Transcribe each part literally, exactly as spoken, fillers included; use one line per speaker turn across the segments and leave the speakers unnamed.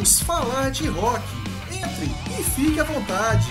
Vamos falar de rock. Entre e fique à vontade.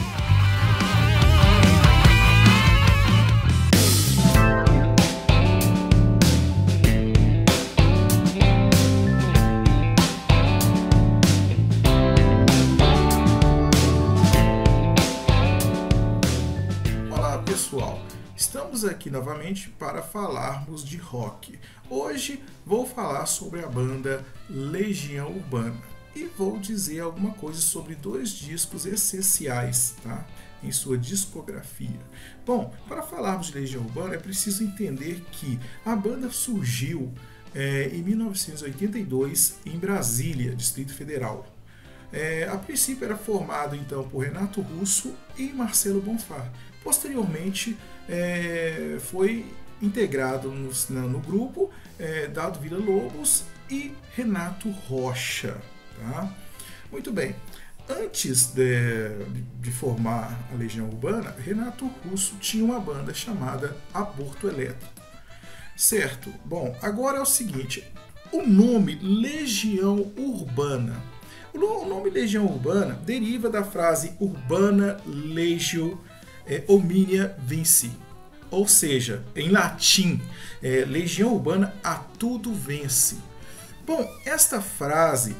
Olá, pessoal. Estamos aqui novamente para falarmos de rock. Hoje vou falar sobre a banda Legião Urbana e vou dizer alguma coisa sobre dois discos essenciais, tá? Em sua discografia. Bom, para falarmos de Legião Urbana é preciso entender que a banda surgiu é, em mil novecentos e oitenta e dois em Brasília, Distrito Federal. É, a princípio era formado então por Renato Russo e Marcelo Bonfá. Posteriormente é, foi integrado no, no grupo é, Dado Villa-Lobos e Renato Rocha. Tá? Muito bem, antes de, de formar a Legião Urbana, Renato Russo tinha uma banda chamada Aborto Elétrico. Certo? Bom, agora é o seguinte, o nome Legião Urbana, o nome Legião Urbana deriva da frase Urbana Legio é, Omnia Vinci, ou seja, em latim, é, Legião Urbana a tudo vence. Bom, esta frase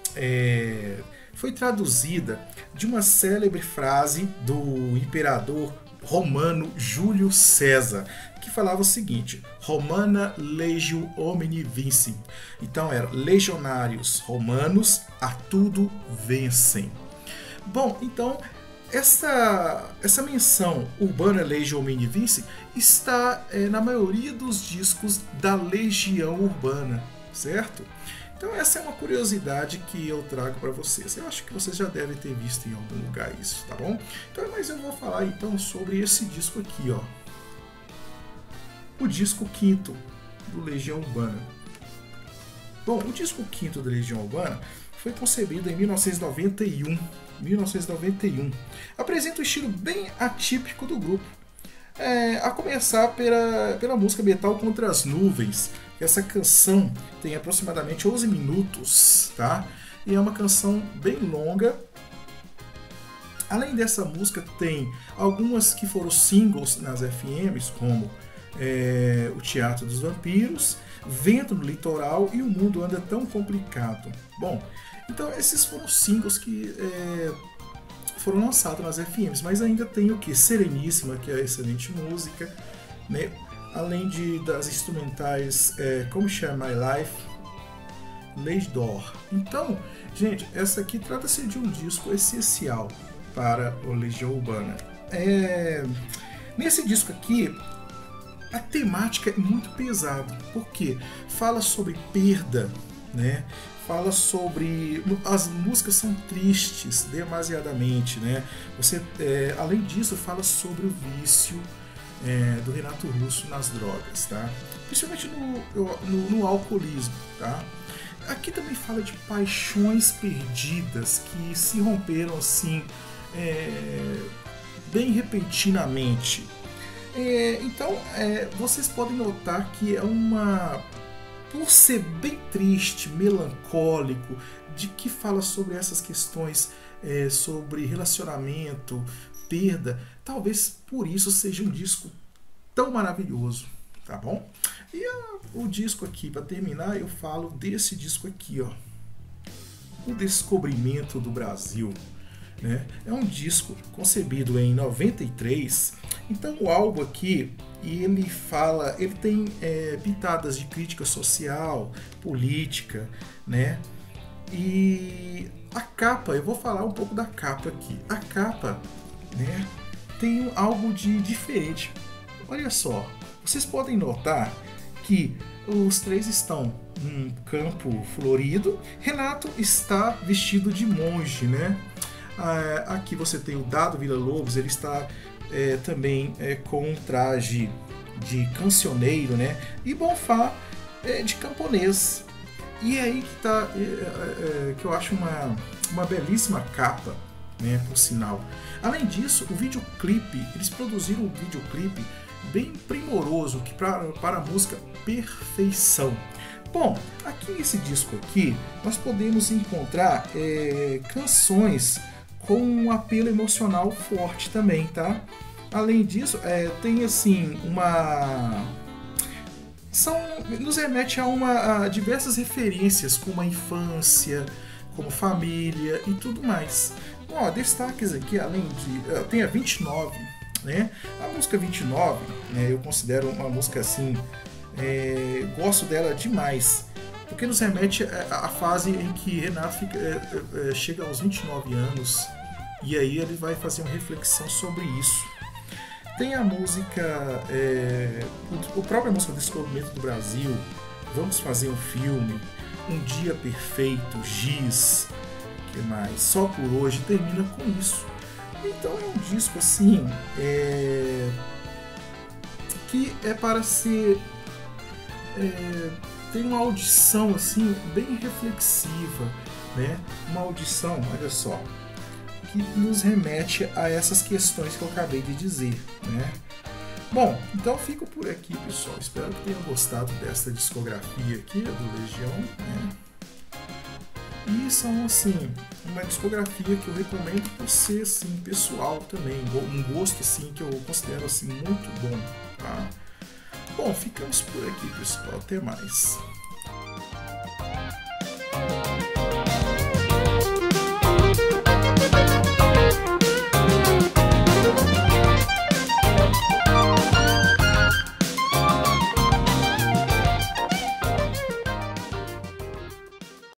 é, foi traduzida de uma célebre frase do imperador romano Júlio César, que falava o seguinte: Romana legio omni vincit. Então era legionários romanos a tudo vencem. Bom, então essa, essa menção Urbana legio omni vincit está é, na maioria dos discos da Legião Urbana, certo? Então essa é uma curiosidade que eu trago para vocês. Eu acho que vocês já devem ter visto em algum lugar isso, tá bom? Então, mas eu vou falar então sobre esse disco aqui, ó. O disco quinto do Legião Urbana. Bom, o disco quinto da Legião Urbana foi concebido em mil novecentos e noventa e um. mil novecentos e noventa e um. Apresenta um estilo bem atípico do grupo. É, a começar pela, pela música Metal Contra as Nuvens. Essa canção tem aproximadamente onze minutos, tá? E é uma canção bem longa. Além dessa música, tem algumas que foram singles nas F Ms, como é, O Teatro dos Vampiros, Vento no Litoral e O Mundo Anda Tão Complicado. Bom, então esses foram singles que é, foram lançados nas F Ms, mas ainda tem o que? Sereníssima, que é excelente música, né? Além de, das instrumentais é, Como Share My Life, Lady Door. Então, gente, essa aqui trata-se de um disco essencial para o Legião Urbana. É, nesse disco aqui, a temática é muito pesada, porque fala sobre perda, né? Fala sobre... As músicas são tristes demasiadamente, né? Você, é, além disso, fala sobre o vício É, do Renato Russo nas drogas, tá? Principalmente no, no, no alcoolismo, tá? Aqui também fala de paixões perdidas que se romperam assim é, bem repentinamente. É, então é, vocês podem notar que é uma, por ser bem triste, melancólico, de que fala sobre essas questões é, sobre relacionamento, perda, talvez por isso seja um disco tão maravilhoso, tá bom? E a, o disco aqui, para terminar, eu falo desse disco aqui, ó, O Descobrimento do Brasil, né? É um disco concebido em noventa e três, então o álbum aqui, ele fala, ele tem é, pitadas de crítica social, política, né? E a capa, eu vou falar um pouco da capa aqui. A capa, né, tem algo de diferente. Olha só, vocês podem notar que os três estão num campo florido. Renato está vestido de monge, né? Ah, aqui você tem o Dado Villa-Lobos, ele está é, também é, com um traje de cancioneiro, né? E Bonfá é, de camponês. E é aí que tá, é, é, que eu acho uma, uma belíssima capa, né, por sinal. Além disso, o videoclipe, eles produziram um videoclipe bem primoroso que para, para a música Perfeição. Bom, aqui nesse disco aqui, nós podemos encontrar é, canções com um apelo emocional forte também, tá? Além disso, é, tem assim uma... São, nos remete a, uma, a diversas referências, como a infância, como família e tudo mais. Bom, destaques aqui, além de... Tem a vinte e nove, né? A música vinte e nove, né, eu considero uma música assim... É, gosto dela demais, porque nos remete à fase em que Renato fica, é, é, chega aos vinte e nove anos, e aí ele vai fazer uma reflexão sobre isso. Tem a música, é, o, a própria música Descobrimento do Brasil, Vamos Fazer um Filme, Um Dia Perfeito, Giz, que mais? Só por Hoje, termina com isso. Então é um disco assim, é, que é para ser... É, tem uma audição assim bem reflexiva, né? Uma audição, olha só, que nos remete a essas questões que eu acabei de dizer, né? Bom, então fico por aqui, pessoal. Espero que tenham gostado dessa discografia aqui do Legião, né? E são assim uma discografia que eu recomendo por ser assim pessoal também, um gosto assim que eu considero assim muito bom, tá? Bom, ficamos por aqui, pessoal. Até mais.